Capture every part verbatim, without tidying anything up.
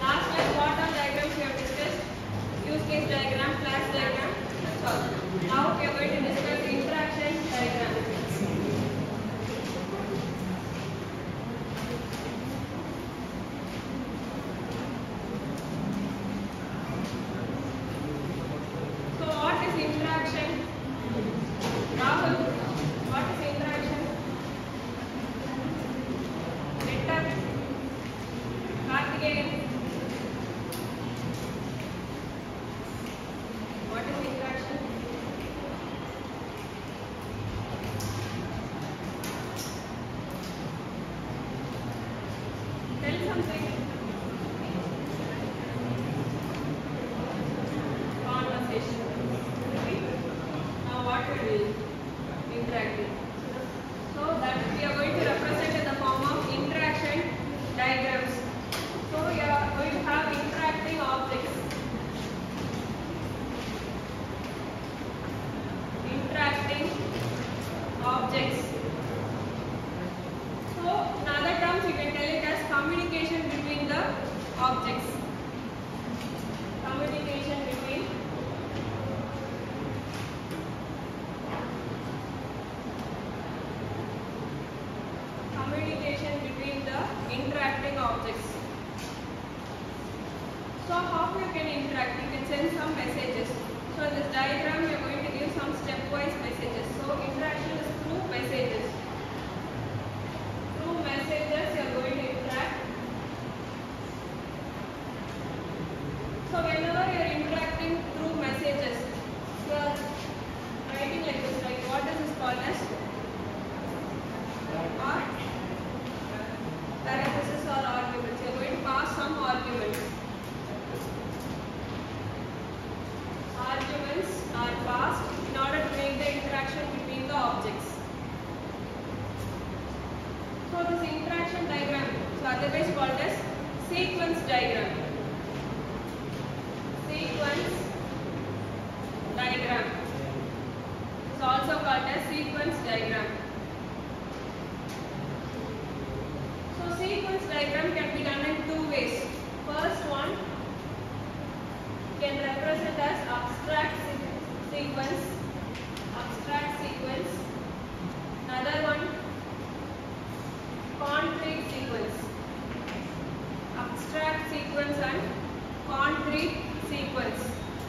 Last class, what are diagrams we have discussed? Use case diagram, class diagram, that's all. Now we are going to discuss interaction diagram. So what is interaction? Rahul, what is interaction? Victor, Karthikeyan, what is interaction? Tell something. Conversation. Now what will be interacting? So that we are going to represent in the form of interaction diagrams. So we are going to have interacting objects. Interacting objects. So in other terms you can tell it as communication between the objects. Communication between communication between the interacting objects. So how you can interact? You can send some messages. So in this diagram we are going to give some stepwise messages. So interaction is through messages. Through messages you are going to interact. So whenever you are interacting through messages, you are writing like this, like what is this called as? Or parenthesis or arguments. You are going to pass some arguments. Arguments are passed in order to make the interaction between the objects. So this interaction diagram is otherwise called as sequence diagram. Sequence diagram is also called as sequence diagram. So sequence diagram can be done in two ways. First one can represent as abstract sequence, abstract sequence. Another one, concrete sequence. Abstract sequence and concrete sequence.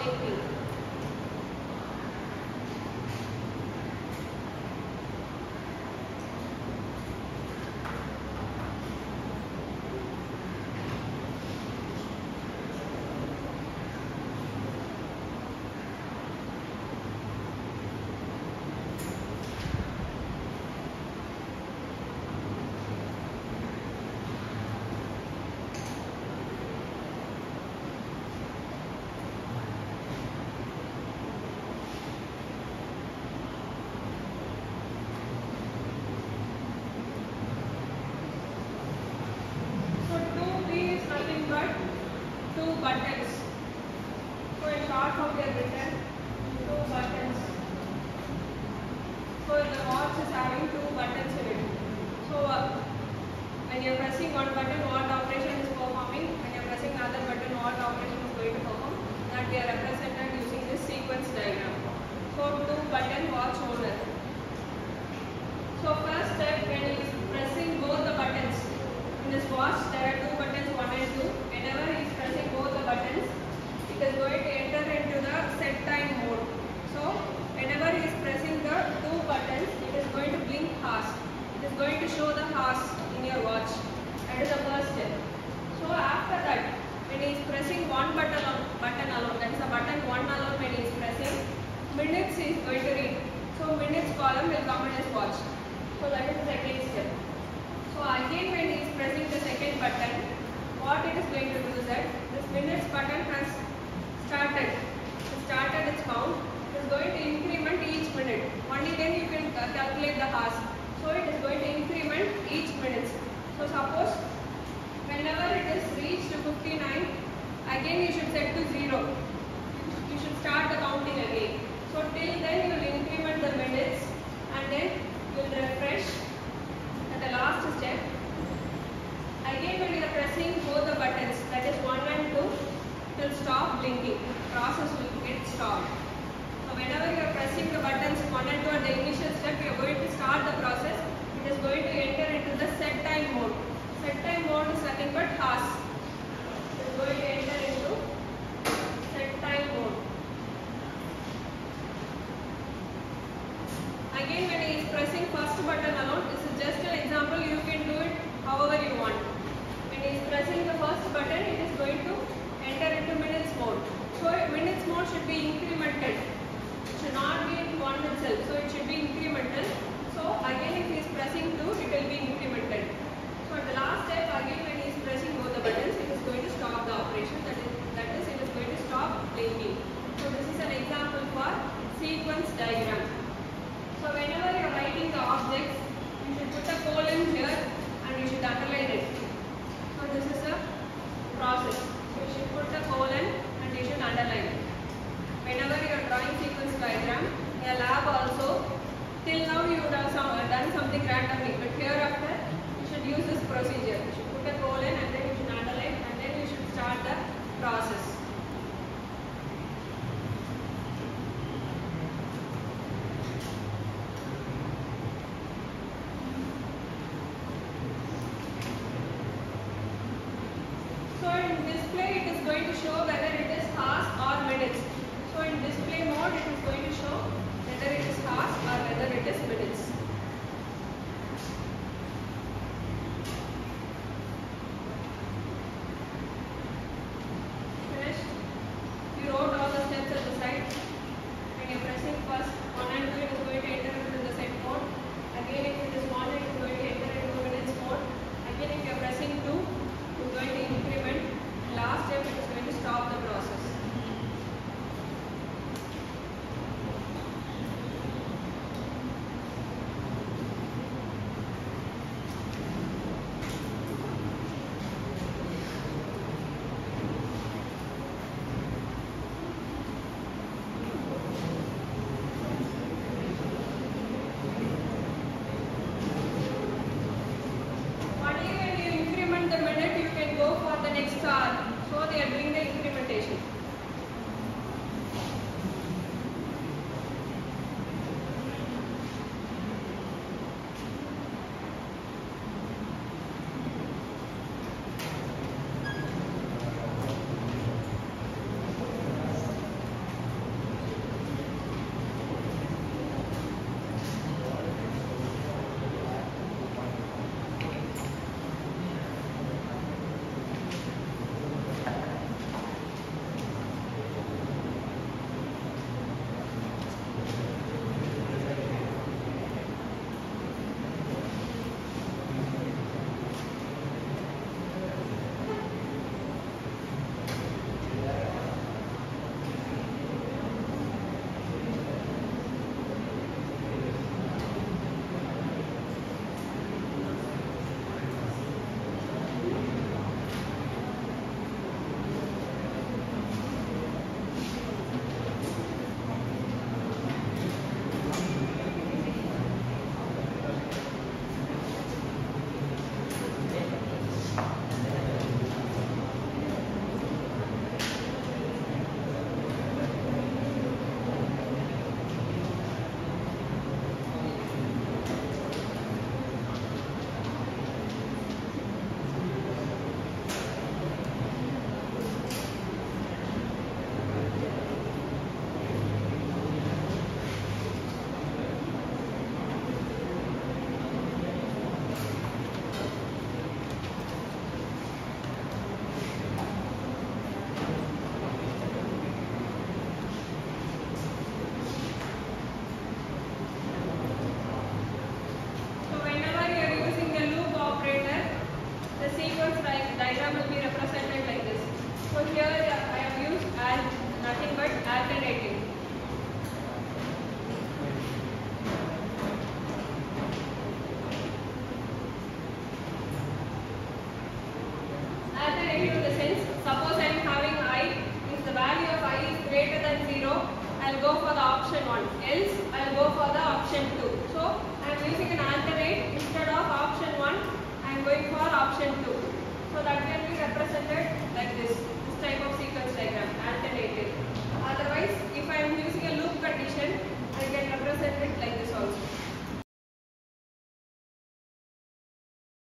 blinking. Two buttons. So in short form they are written two buttons. So the watch is having two buttons in it. So uh, when you are pressing one button, what operation is performing? When you are pressing another button, what operation is going to perform? That we are represented using this sequence diagram. So two button watch owner. So first step, when he is pressing both the buttons in this watch, there are two buttons, one and two. Whenever he is pressing both the buttons, it is going to enter into the set time mode. So whenever he is pressing the two buttons, it is going to blink hours. It is going to show the hours in your watch. That is the first step. So after that, when he is pressing one button alone, button alone, that is the button one alone, when he is pressing, minutes he is going to read. So minutes column will come in his watch. So that is the second step. So again, when he is pressing the second button, what it is going to do is that this minutes button has started. It started its count. It is going to increment each minute. Only then you can calculate the hours. So it is going to increment each minute. So suppose whenever it is reached to fifty-nine, again you should set to zero. You should start the counting again. So till then you will increment the minutes and then you will refresh at the last step. Again, when you are pressing both the buttons, that is one and two, it will stop blinking. The process will get stopped. So whenever you are pressing the buttons one and two at the initial step, you are going to start the process. It is going to enter into the set time mode. Set time mode is nothing but hours. It is going to enter into set time mode. Again, when he is pressing first button alone, this is just an example. You can do it however you want. When he is pressing the first button, it is going to enter into minutes mode. So minutes mode should be incremented. It should not be in one itself. So it should be incremental. So again, if he is pressing two, it will be incremented. So at the last step, again when he is pressing both the buttons, it is going to stop the operation. That is, that is, it is going to stop blinking. So this is an example for sequence diagram. So whenever you are writing the objects, you should put a colon here and you should underline it. So this is a process. So you should put a colon and you should underline it. Whenever you are drawing sequence diagram, in a lab also, till now you would have some, done something randomly, but hereafter you should use this procedure. You should put a colon and then you should underline and then you should start the process. So in display it is going to show whether it is hours or minutes. So in display mode it is going to show whether it is hours or whether it is minutes. Finished? You wrote all the steps at the side. When you are pressing first one and two, it is going to enter into the set mode. Again if it is one, it is going to enter into minutes mode. Again if you are pressing two, it is going to increment. Last step it is going to stop the process. Only when you increment the minute you can go for the next hour. So they are doing the incrementation. option two. So I am using an alternate instead of option one. I am going for option two. So that can be represented like this.